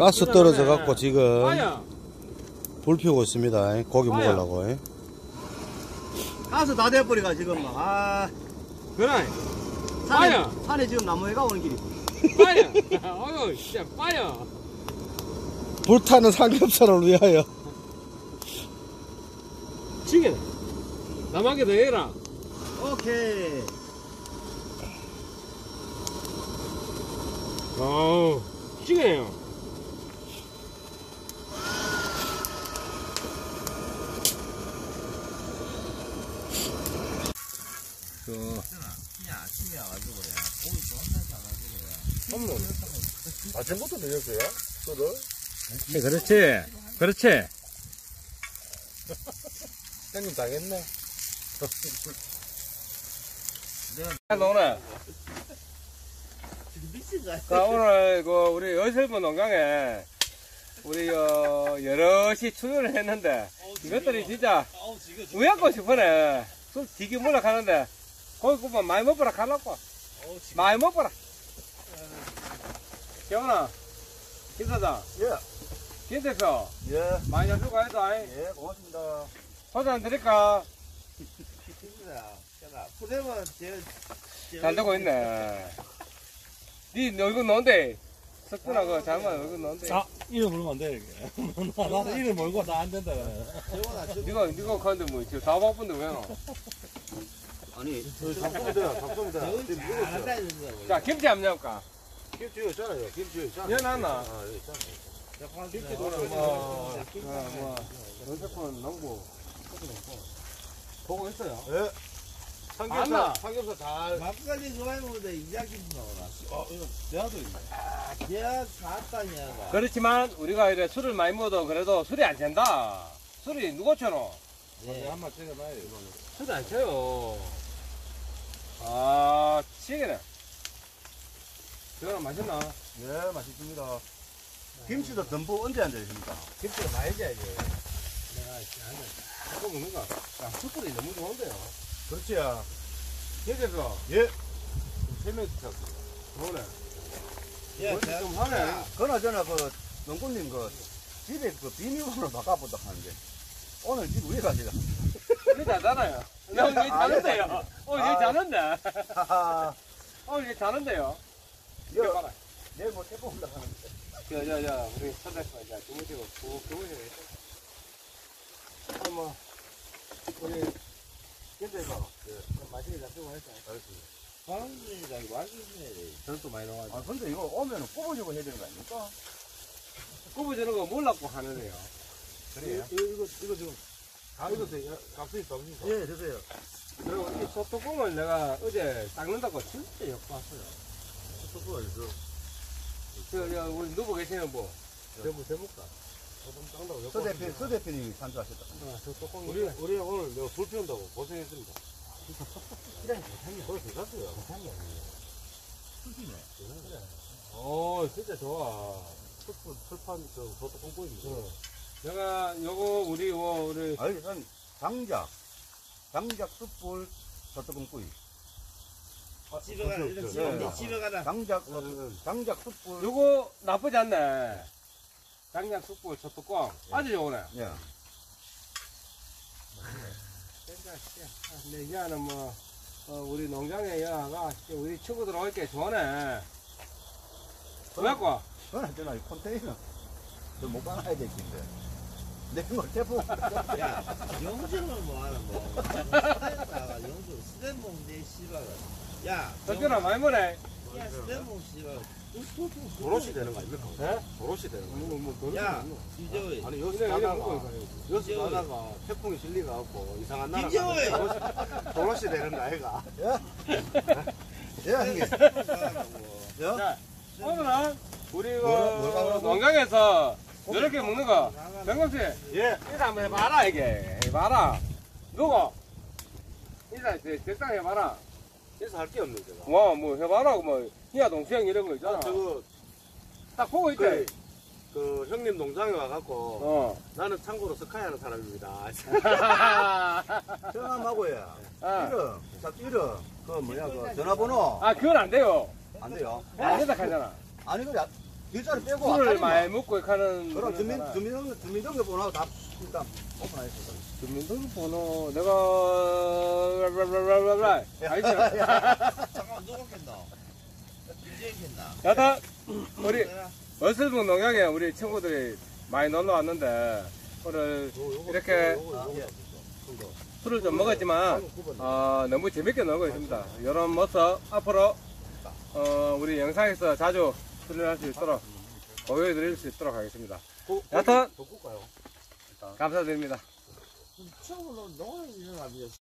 가스 떨어져 갖고 지금 빠야. 불 피우고 있습니다. 고기 빠야. 먹으려고. 가스 다 돼버리가 지금 막. 아, 그래. 산에, 빠야. 산에 지금 나무해가 오는 길이. 빠야. 어휴, 진짜 빠야. 불타는 삼겹살을 위하여. 지게. 남하게 더 해라. 오케이. 어우, 지게요. 아침에 와가지고요. 오늘 좋아한다 와가지고요. 아침부터 드셨어요? 술을? 네, 그렇지. 그렇지. 형님 당했네. 오늘. 자, 오늘, 우리 여설분 농장에, 우리, 여럿이 출연을 했는데, 이것들이 진짜, 우약고 싶으네. 술 되게 몰라 가는데, 거기 그만 많이 먹어라 가라고. 많이 먹어라. 경훈아, 김사장. 예. 김대표. 예. 많이 잡수고 가야다. 예, 고맙습니다. 소주 한 드릴까? 푸대만 잘 되고 있네. 니 얼굴 넣은데. 석준아, 그거 잘못 얼굴 넣은데. 아, 이름 모르면 안 돼. 나도 이름 모르고 나 안 된다. 니가 가는데 뭐, 지금 다 바쁜데 왜 너? 아니, 잡습니다. 자, 김치 한번 넣을까? 김치 여기 있잖아요. 김치 여기 있잖아요. 연하나? 아, 여기 있잖아요. 김치 도는 연세권 농부. 보고 있어요. 예. 맞나? 삼겹살 잘. 막걸리 좋아해 먹는데 이자김치 나오나? 이거 대하도 있네. 걔야 사단이야. 그렇지만 우리가 이래 술을 많이 먹어도 그래도 술이 안 잰다. 술이 누구처럼? 네. 한번 찍어봐요, 이거. 술이 안 쳐요. 아, 치겠네. 저거는 맛있나? 예, 맛있습니다. 김치도 듬뿍 언제 앉아있습니까? 김치를 많이 줘야지. 내가 자꾸 먹는 거. 야, 숯불이 너무 좋은데요. 그렇지야. 여기서 예. 세명 드셨어. 좋네. 야, 뭔지 좀 하네. 그나저나 농구님 집에 비밀번호 바꿔보다 하는데 오늘 집 우리가 지금. 우리 잘잖아요. 나 오늘 자는데요. 오늘 얘 자는데. 하하. 오늘 얘 자는데요. 여, 이거 봐라. 내일 뭐 태풍 온다 하는데. 우리 선배님 이제 주무시고 푹 주무시고 있어. 뭐, 우리, 김대표. 맛있게 잡수고 할까? 알겠습니다. 방금이랑 말씀해. 전도 많이 나와가지고. 아, 근데 이거 오면은 뽑아주고 해야 되는 거 아닙니까? 굽어주는 거 몰랐고 하는데요. 그래요? 이거 지금, 이거 값이 적으니까. 예, 드세요. 그리고 이 소뚜껑을 내가 어제 닦는다고 진짜 욕봤어요. 소뚜껑 어디서? 우리 누구 계시는 분? 대목가. 서 대표님이 산주하셨다. 저 뚜껑이. 우리 오늘 내가 불 피운다고 고생했습니다. 진짜 좋아. 철판 저것도 꼼꼼입니다. 내가 요거 우리 아니, 난 장작 숯불 소뚜껑 구이. 집에 가라. 이런 집에 가라. 장작 숯불. 요거 나쁘지 않네. 장작 숯불 저 뚜껑 아주 좋네. 예. 내 야는 뭐 우리 농장에 야가 우리 친구들 올 게 좋네. 왜고? 그나저나 이 컨테이너 못 가놔야 될 텐데. 내가 태풍. 야, 영주는 뭐하는 거? 영주 스탠봉 내 씨발. 야, 덕균아 많이 먹네. 야 스탠봉 씨발. 도로시 되는 거 아닙니까? 예? 도로시 되는 거. 야, 이재호이. 아니 이래 먹고 여기서 이재호이. 가다가 태풍이 실리가 갖고 이상한 나라 이재호이. 도로시 되는 거 아이가? 예, 형님. 자, 오늘은 우리 뭐라고? 농장에서 이렇게 먹는 거. 정경씨, 예. 인사 한번 해봐라 이게. 해봐라. 누구? 인사 적당히 해봐라. 인사할 게 없는 제가. 뭐 해봐라. 뭐 희야 동생 이런 거 있잖아. 저거 딱 보고 있대. 그 형님 농장에 와갖고 나는 참고로 스카이 하는 사람입니다. 전화하고요. 어. 이름, 그 전화번호. 아 그건 안 돼요. 안 돼요. 안 된다 하잖아. 아니, 그래. 뒷자리 빼고 술을 앞자리만. 많이 먹고 가는. 그럼 분이잖아. 주민등록번호 다 일단 오픈하겠습니다. 주민등록번호 내가 알지? 잠깐만 누가 겠나? 윤재인 겠나? 여튼 우리 어슬분 농양에 우리 친구들이 많이 놀러 왔는데 오늘 이렇게 술을 좀 먹었지만 너무 재밌게 놀고 있습니다. 이런 모습 앞으로 우리 영상에서 자주 출연할 수 있도록 보여드릴 수 있도록 하겠습니다. 여튼 감사드립니다. 처음으로 농을 일어나면